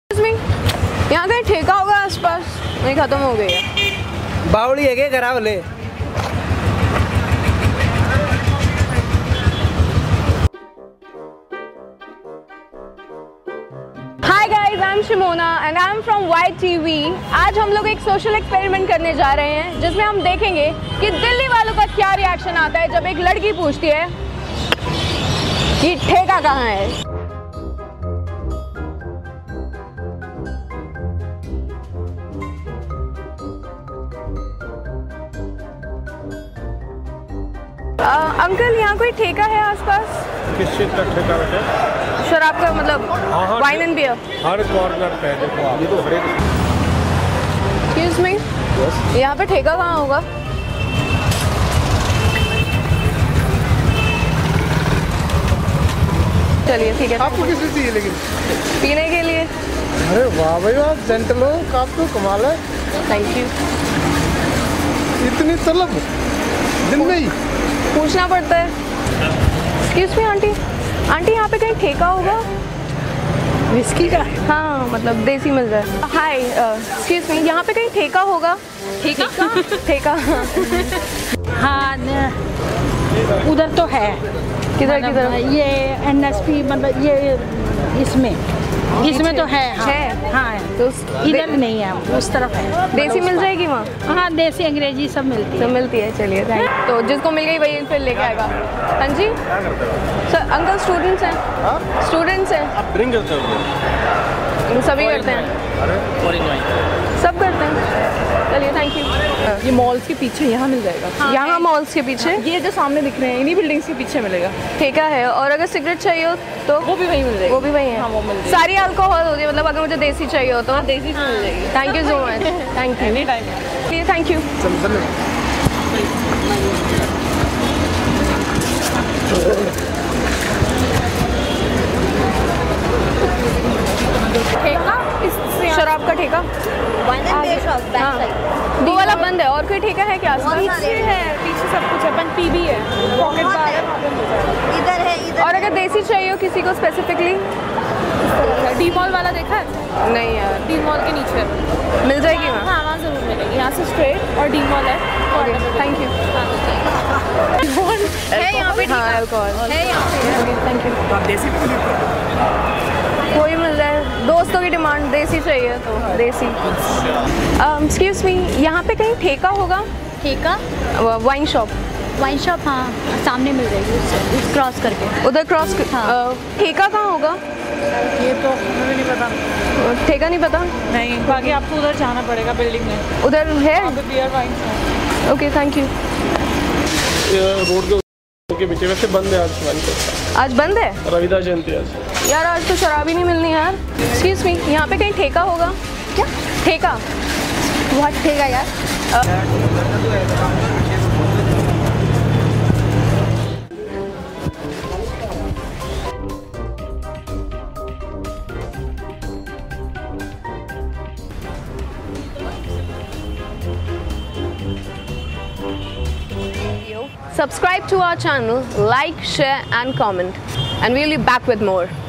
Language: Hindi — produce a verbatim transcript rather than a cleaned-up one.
यहाँ कहीं ठेका होगा आसपास? नहीं, खत्म हो गई है। बावड़ी है क्या करा बोले? Hi guys, I'm Shemona and I'm from Y T V। आज हम लोग एक सोशल एक्सपेरिमेंट करने जा रहे हैं जिसमें हम देखेंगे कि दिल्ली वालों का क्या रिएक्शन आता है जब एक लड़की पूछती है कि ठेका कहाँ है। अंकल, यहाँ कोई ठेका है आसपास? किस चीज का ठेका है? शराब का, मतलब वाइन एंड बियर। हर कॉर्नर पे देखो आप, ये तो हर एक। एक्सक्यूज मी, यहाँ पे ठेका कहाँ होगा? चलिए ठीक है। आपको किस लिए चाहिए लेकिन? पीने के लिए। अरे वाह भाई वाह, जेंटल हो आप तो, कमाल है। Thank you. इतनी तलब दिन में ही पूछना पड़ता है। एक्सक्यूज मी आंटी, आंटी यहाँ पे कहीं ठेका होगा विस्की का? हाँ, मतलब देसी मिल जाए। हाय, एक्सक्यूज मी, यहाँ पे कहीं ठेका होगा? ठेका? ठेका हाँ, उधर तो है। किधर किधर? ये एन एस पी, मतलब ये इसमें इसमें तो है। हाँ, है? हाँ, तो इधर नहीं है, उस तरफ है। देसी मिल जाएगी वहाँ? हाँ, देसी अंग्रेजी सब मिलती है। सब मिलती है। चलिए थैंक यू। तो जिसको मिल गई वही फिर लेके आएगा। हाँ जी सर, अंकल स्टूडेंट्स हैं? स्टूडेंट्स हैं। आप ड्रिंक करते हो? सभी करते हैं। सब करते हैं। चलिए थैंक यू। ये मॉल्स के पीछे यहाँ मिल जाएगा। हाँ, यहाँ मॉल्स के पीछे? ये जो सामने दिख रहे हैं इन्हीं बिल्डिंग्स के पीछे मिलेगा। ठेका है। और अगर सिगरेट चाहिए हो तो वो भी वहीं मिल जाएगी। वो भी वहीं है। हाँ, वो मिल जाएगी। सारी अल्कोहल होती है, मतलब अगर मुझे देसी चाहिए हो तो? देसी से मिल जाएगी। Thank you so much. Thank you. Any time. Please, thank you. ठेका? शराब का ठेका? हाँ, वो वाला बंद है। और कोई ठेका है क्या? पीछे है, पीछे सब कुछ है। बन पी भी है, पॉकेट बार है, इधर है इधर। और अगर देसी चाहिए हो किसी को स्पेसिफिकली? डी मॉल वाला देखा है? नहीं यार। डी मॉल के नीचे मिल जाएगी वहाँ? हाँ, वहाँ जरूर मिलेगी। यहाँ से स्ट्रेट और डी मॉल है। Thank you. है यहाँ पे? हाँ, अल्कोहल है यहाँ पे। Thank you. कोई मिल जाए। दोस्तों की डिमांड देसी चाहिए तो देसी। एक्सक्यूज मी, यहाँ पे कहीं ठेका होगा? ठेका? Wine shop? वाइन शॉप, हाँ, सामने मिल जाएगी, उस क्रॉस करके। उधर क्रॉस? हाँ। ठेका कहाँ होगा? ये तो मुझे नहीं पता। ठेका नहीं पता? नहीं, बाकी आपको उधर जाना पड़ेगा बिल्डिंग में। उधर है? बियर वाइन है। Okay, thank you. रोड के पीछे वैसे बंद है आज। आज बंद है? रविदास जयंती आज। यार आज तो शराब ही नहीं मिलनी यार। एक्सक्यूज मी, यहाँ पे कहीं ठेका होगा क्या? ठेका? बहुत ठेका यार। Subscribe to our channel, like, share and comment, and we'll be back with more.